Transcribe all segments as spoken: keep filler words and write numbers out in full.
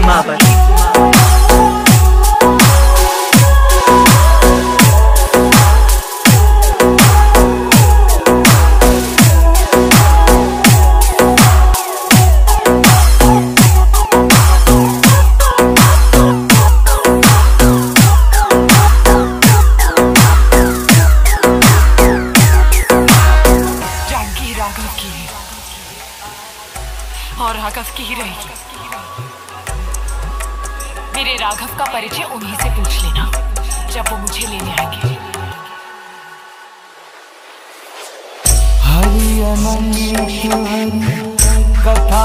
कुमावर। और राघव की ही रहेगी। मेरे राघव का परिचय उन्हीं से पूछ लेना जब वो मुझे लेने आएंगे। हरि अनंत कथा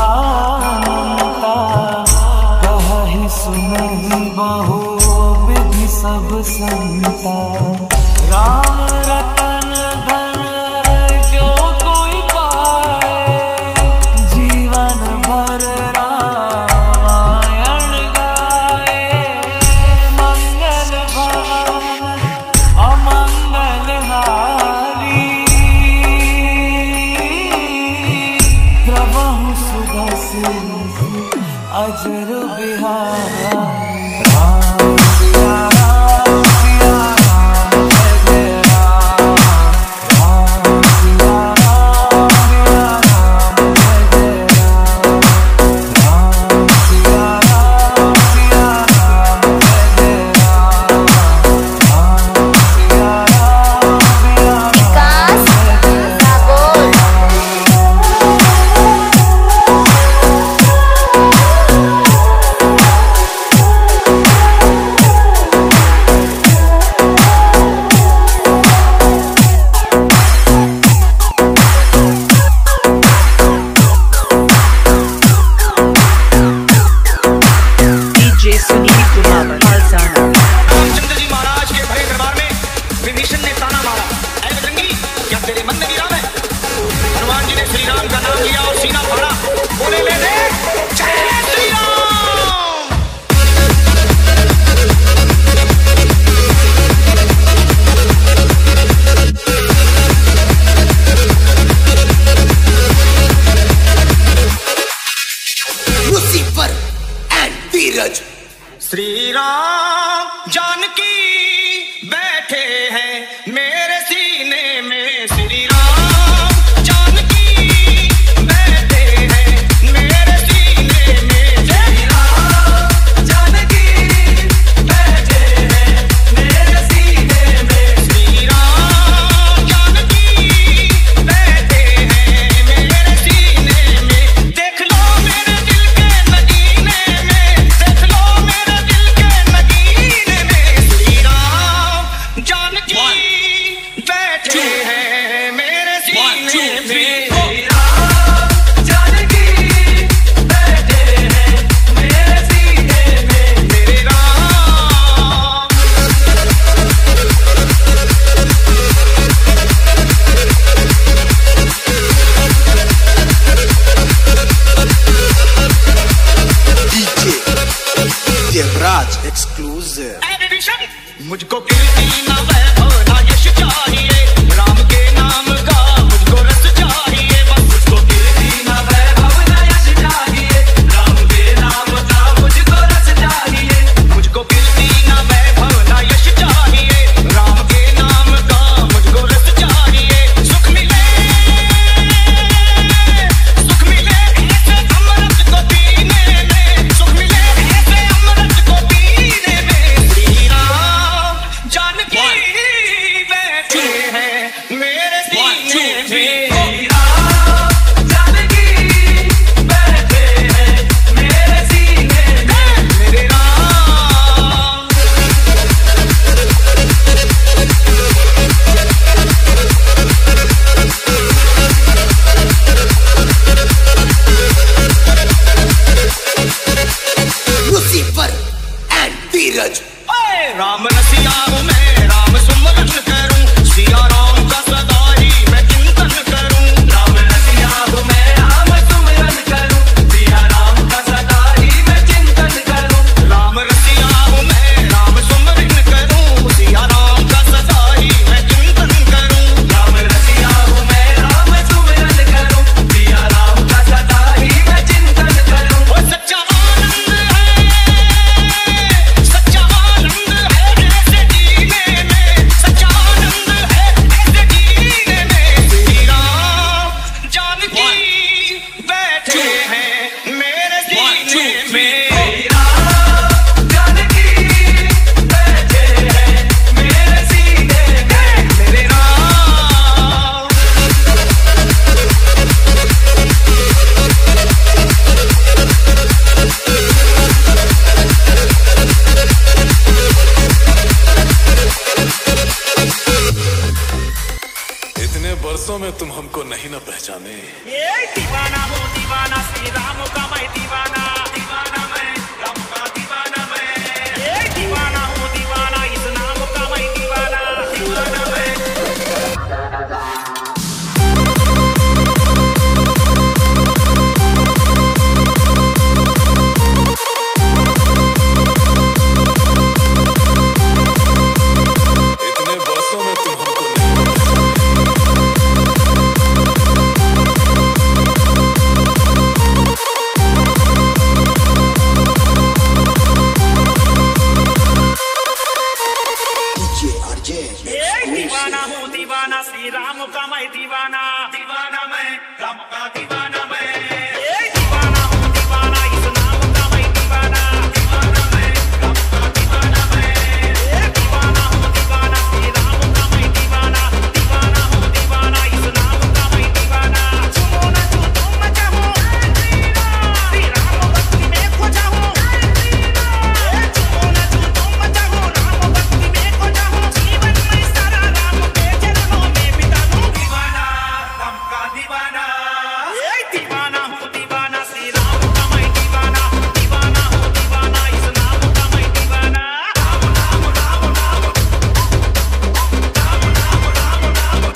कहि सुनहि बहु विधि सब संता। राम रतन धन जो कोई पाए जीवन भर रामायण गाए। मंगल भवन अमंगल हारी प्रभु सुदर्शन अजर बिहार। राम सिया राम सिया राम जय जय राम। राम सिया राम सिया राम जय जय राम। राम सिया राम सिया राम जय जय राम। राम सिया राम सिया राम जय जय राम। डीजे सुनील कुमावर खालसाना। रामचंद्र जी महाराज के भरे दरबार में विभीषण ने ताना मारा, ऐ बजरंगी क्या तेरे मन में विराम है? हनुमान जी ने श्री राम का नाम लिया और सीना फाड़ा, बोले ले दे जय श्री राम। Lucifer and Dheeraj. श्री राम जानकी बैठे हैं मेरे सीने में। श्री राम जानकी बैठे हैं मेरे सीने में। श्री राम जानकी बैठे हैं मेरे सीने में। श्री राम जानकी बैठे हैं मेरे सीने में। देख लो मेरे दिल के नगीने में, देख लो मेरे दिल के नगीने में। श्री राम जानकी बैठे हैं मेरे सीने में। श्री राम जानकी बैठे हैं मेरे सीने में। मेरे राम डीजे देवराज एक्सक्लूसिव। ऐ विभीषण मुझको कीर्ति ना वैभव ना यश चाहिए, राम के नाम का मुझको रस चाहिए। बस मुझको कीर्ति ना वैभव ना यश चाहिए, राम के नाम का मुझको रस चाहिए। मुझको कीर्ति ना वैभव ना यश चाहिए, राम के नाम का मुझको रस चाहिए। सुख मिले सुख मिले ऐसे अमृत को पीने में। सुख मिले ऐसे अमृत को पीने में। श्री राम जानकी बैठे हैं मेरे सीने में। बरसों में तुम हमको नहीं ना पहचाने। ये दीवाना हूँ दीवाना श्री राम का मैं दीवाना, दीवाना मैं राम का दीवाना मैं। ये दीवाना हूँ दीवाना इस नाम का मैं दीवाना, दीवाना मैं। इतने बरसों में तुम हमको नहीं दीवाना हूँ दीवाना श्री राम का मैं दीवाना, दीवाना मैं राम का दीवाना मैं। ये दीवाना हूँ दीवाना इस नाम का मैं दीवाना, दीवाना मैं राम का दीवाना मैं। ये दीवाना हूँ दीवाना श्री राम का मैं दीवाना, दीवाना हूँ दीवाना इस नाम का मैं दीवाना। चुनो न चू तुम चाहो श्री राम भक्ति में खो जाऊं, चुनो न चू तुम चाहो राम भक्ति में खो जाऊं। जीवन में सारा राम के चरणों में बिता दूं, दीवाना राम का दीवाना। ये दीवाना हूँ दीवाना श्री राम का मैं दीवाना, दीवाना हूँ दीवाना इस नाम का मैं दीवाना। राम राम राम राम राम राम राम राम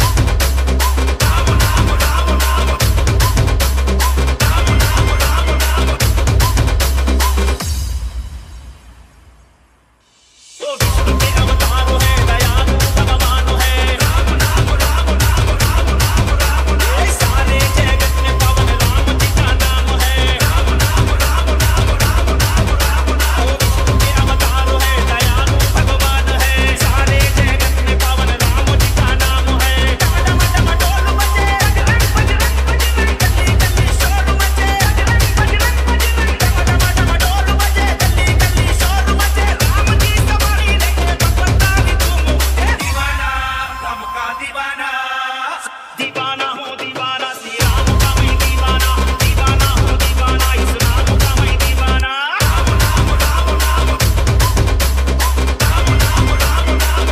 ओ विष्णु के अवतार है दयालु भगवान है। राम नाम राम नाम राम नाम राम नाम। सारे जगत में पवन राम जी का नाम है। राम नाम राम नाम राम नाम राम नाम। ओ विष्णु के अवतार है दयालु भगवान है। सारे जगत में पवन राम जी का नाम है। डम डम डम डोल बजे बजरंग बजरंग बजरंग गली गली शोर मचे। बजरंग बजरंग बजरंग डम डम डम डोल बजे गली गली शोर मचे। राम जी सवारी लेके भगवतारी तुम उठे। दीवाना राम का दीवाना, दीवाना हूँ दीवाना श्री राम का मैं दीवाना, दीवाना हूँ दीवाना इस नाम का मैं दीवाना। राम राम राम राम राम राम राम राम राम राम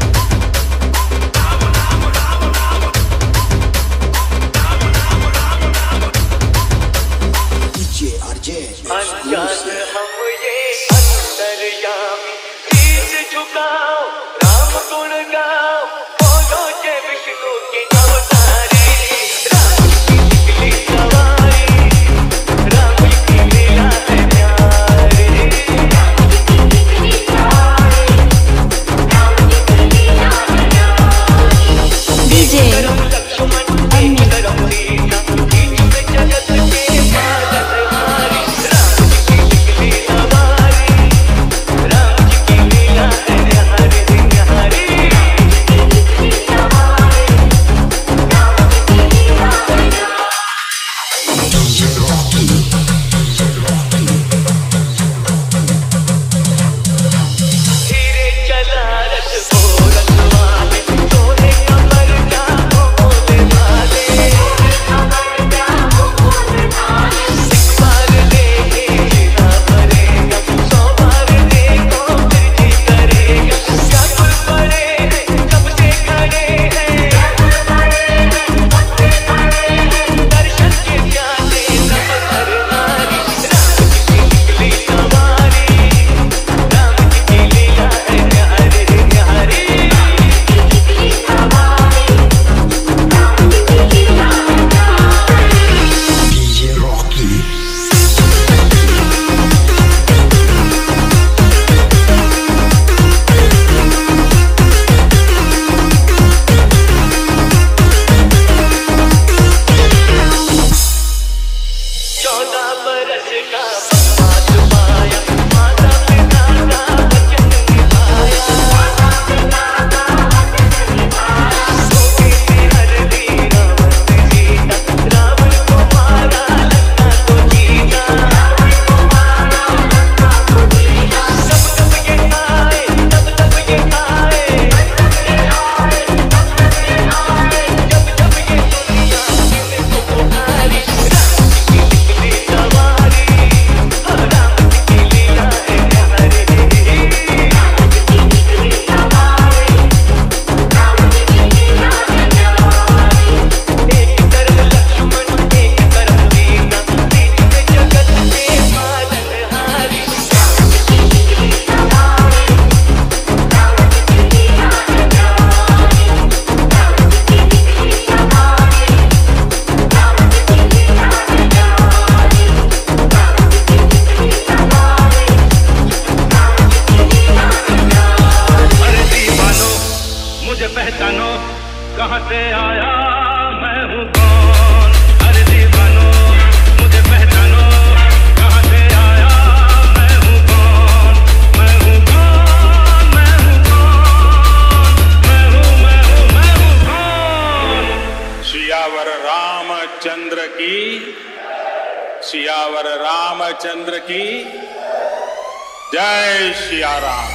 डीजे आरजे अनजान हम ये अंतर्यामी शीश झुकाओ राम गुण गाओ बोलो जय विष्णु के अवतारी। राम की निकली सवारी राम की लीला है प्यारी। डीजे करम लक्ष्मण एक करम सीता बीच में जगत के साथ तुम्हारी। राम की निकली सवारी राम की लीला है हरि हरि। धीरे चला रथ बोलत वाले सोने कमर का बोले वाले। एक बार देखे ना पड़ेगा सौ बार देखो फिर जी करेगा। जब पड़े हैं तब से खड़े हैं दर्शन के जाते सब हर नारी। राम की निकली सवारी राम की लीला है हरि हरि। डीजे रॉकी चौदह बरस का वनवास पाया माता पिता का वचन निभाया। धोखे में हर दी रावण ने जीता रावण को मारा सियावर रामचंद्र की जय सिया राम।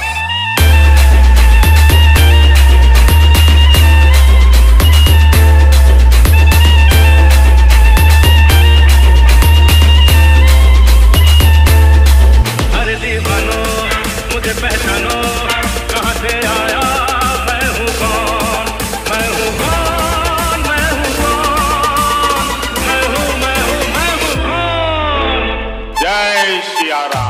अरे दीवानो मुझे पहचानो, कहाँ से आया मैं हूँ कौन, मैं हूँ कौन, मैं हूँ कौन, मैं हूँ मैं हूँ मैं हूँ कौन। जय सिया राम।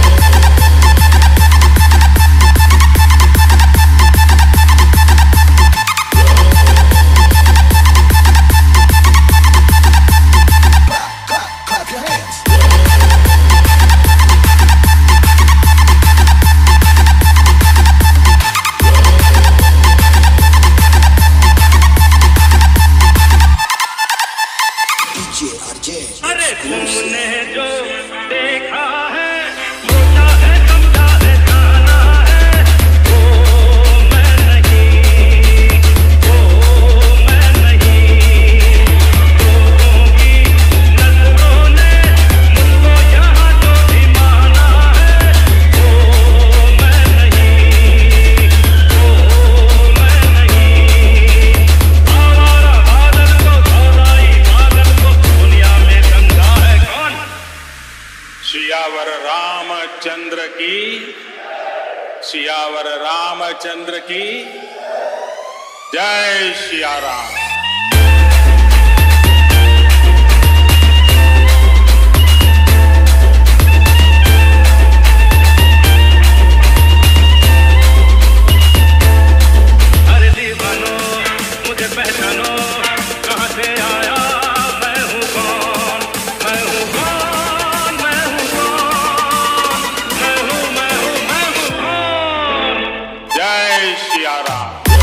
अरे तुमने जो देखा है वो चाहे समझा है जाना है, वो मैं नहीं, वो मैं नहीं। लोगों की नजरों ने मुझको यहाँ जो भी माना है, वो मैं नहीं, वो मैं नहीं। आवारा बादल को धौलाई बादल को दुनिया में गंगा है कौन। सियावर रामचंद्र की, सियावर रामचंद्र की जय सिया राम। अरे दीवानो मुझे पहचानो, कहाँ से आया मैं हूँ कौन, मैं हूँ कौन, मैं हूँ कौन, मैं हूँ मैं हूँ मैं हूँ कौन। जय सिया राम।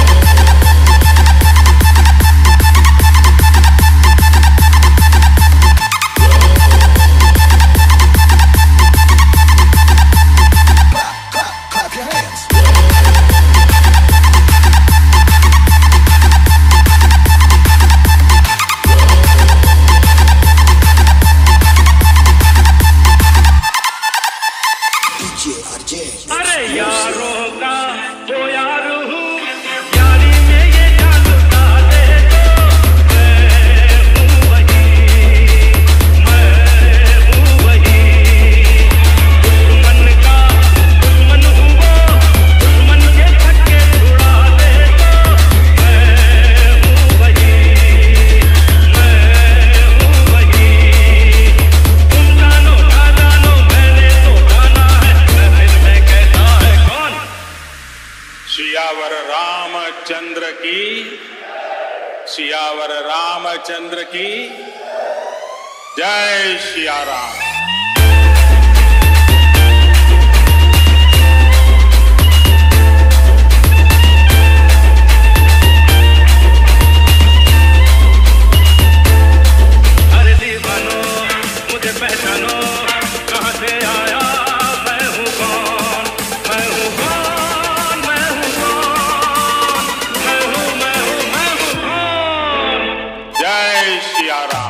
अरे यारों का वो यार हूँ, यारी में ये जान उठा दे तो मैं हूँ वही, मैं हूँ वही। दुश्मन का दुश्मन हूँ वो, दुश्मन के छक्के छुड़ा दे तो मैं हूँ वही, मैं हूँ वही। तुम जानो ना जानो मैंने तो जाना है, दिल में कैसा है कौन। सियावर रामचंद्र की, सियावर रामचंद्र की जय सिया राम। अरे दीवानो मुझे पहचानो, कहाँ से आया मैं हूँ कौन, मैं हूँ कौन, मैं हूँ कौन, मैं हूँ मैं हूँ मैं हूँ कौन। जय Siya Ram.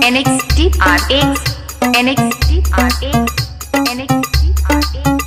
N X T R X N X T R X N X T R X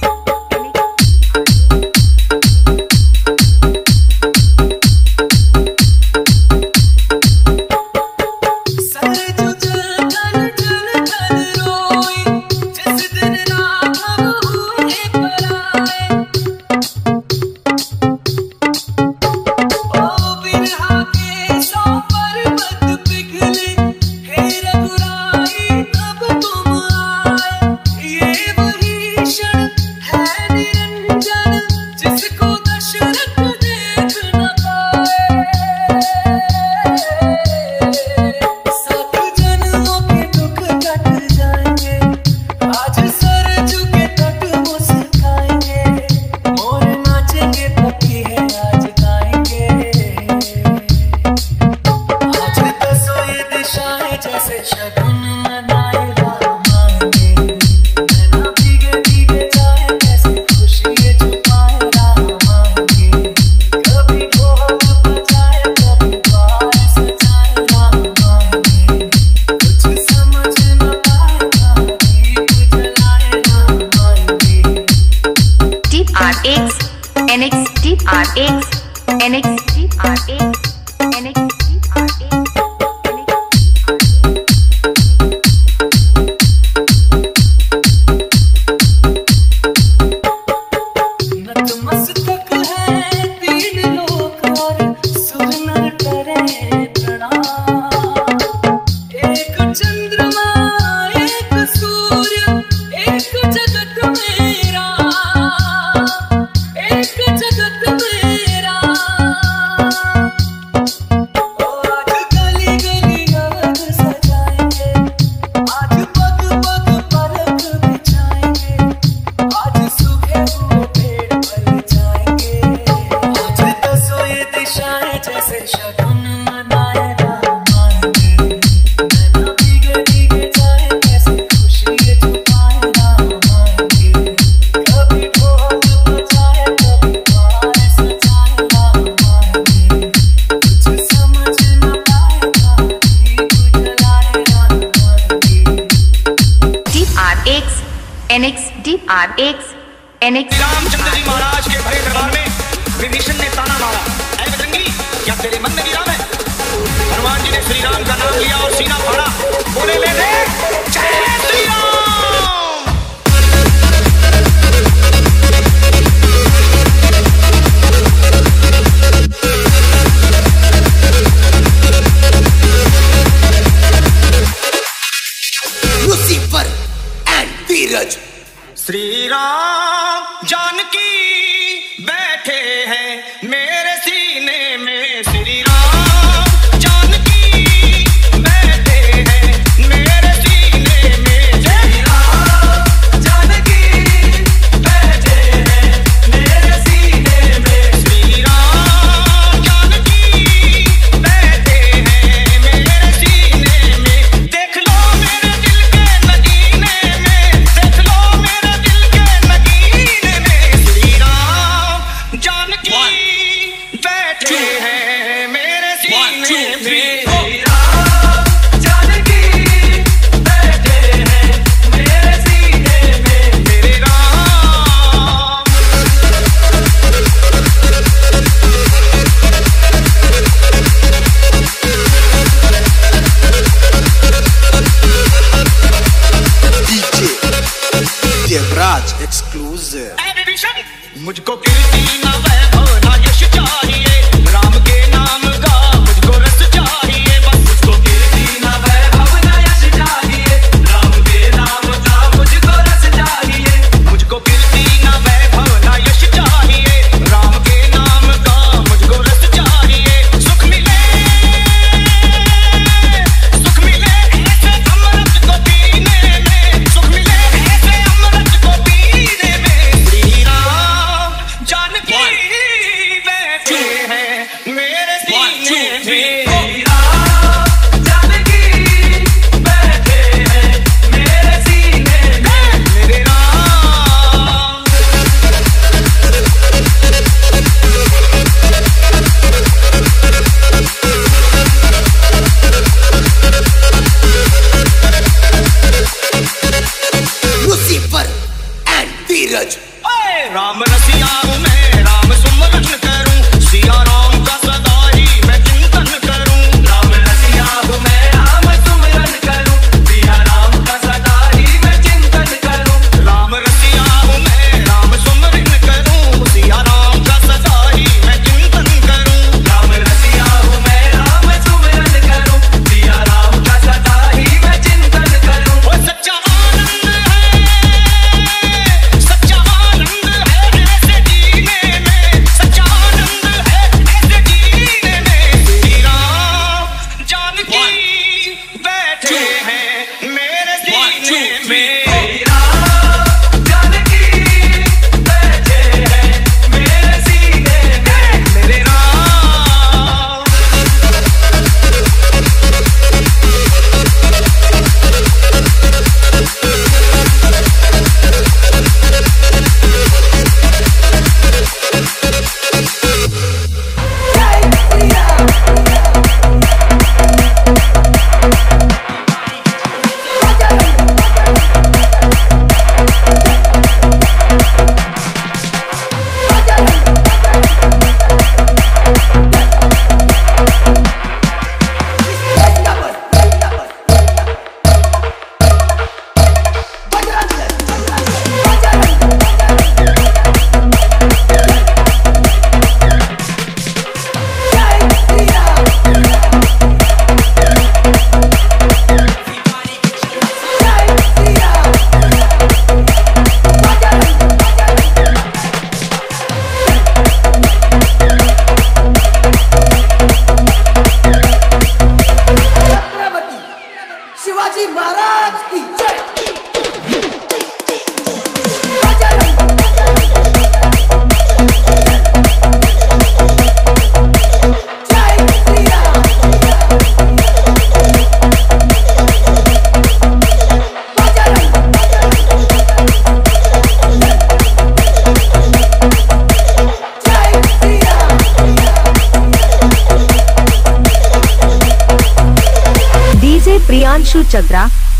N X T R X N X T R X N X T R X N X T R X N X Ramchandra ji महाराज के भरे दरबार में विभीषण ने ताना मारा, ऐ बजरंगी क्या तेरे मन में विराम है? हनुमान जी ने श्री राम का नाम लिया और सीना फाड़ा, बोले ले ले जय Shri Ram. Lucifer and Dheeraj Shri Ram Janaki बैठे हैं मेरे सीने में, श्री राम जानकी बैठे हैं मेरे सीने में, श्री राम जानकी बैठे हैं मेरे सीने में, श्री राम जानकी बैठे हैं मेरे सीने में, देख लो मेरे दिल के नगीने में, देख लो मेरे जानकी बैठे हैं मेरे सीने में, श्री राम जानकी बैठे हैं मेरे सीने में, मेरे Ram. D J Devraj exclusive. मुझको कीर्ति ना वैभव ना यश चाहिए, राम के नाम का मुझको रस चाहिए, बस मुझको कीर्ति ना वैभव ना यश चाहिए, राम के नाम का मुझको रस चाहिए, मुझको कीर्ति ना वैभव ना यश चाहिए, राम के नाम का मुझको रस चाहिए, सुख मिले सुख मिले ऐसे अमृत को पीने में, सुख मिले ऐसे अमृत को पीने में, श्री राम से प्रियांशु चद्रा,